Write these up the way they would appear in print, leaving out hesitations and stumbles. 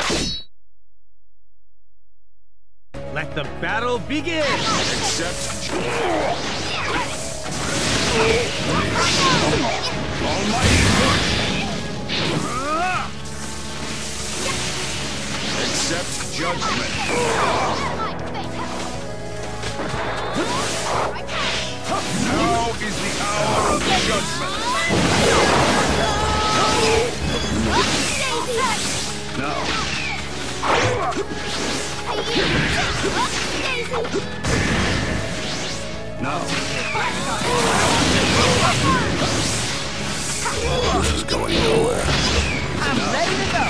Let the battle begin! Accept Almighty push! Accept judgment! Now is the hour of judgment! No. No. This is going nowhere. I'm ready to go.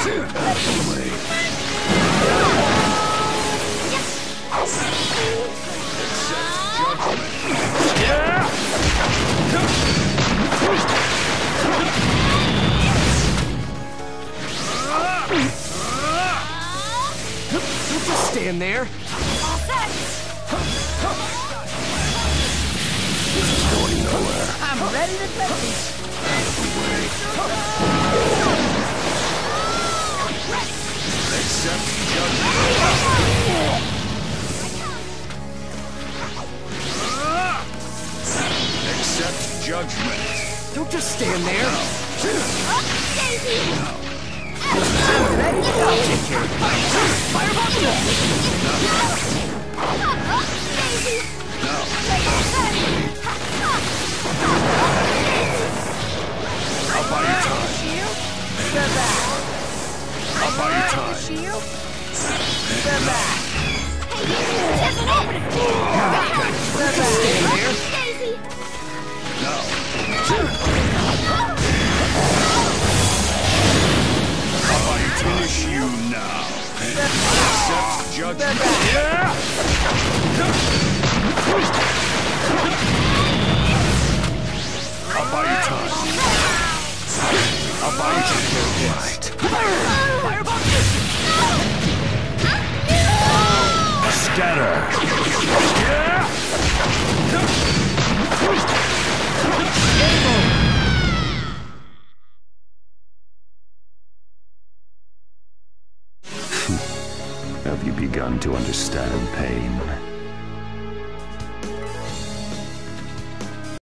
Just stand there. This is going nowhere. I'm ready to take it. Accept judgment. Accept judgment. Don't just stand there. I'm ready to go. Take care of it. Fireball! No. I'll buy you time. Step back. I'll buy you time. Shield. Step back. Step back. Stand there. No. I'll finish you now. Accept judgment. Yeah! I'll buy you time. I'll buy you time. Right. Fireball! Scatter. Yeah! Have you begun to understand pain?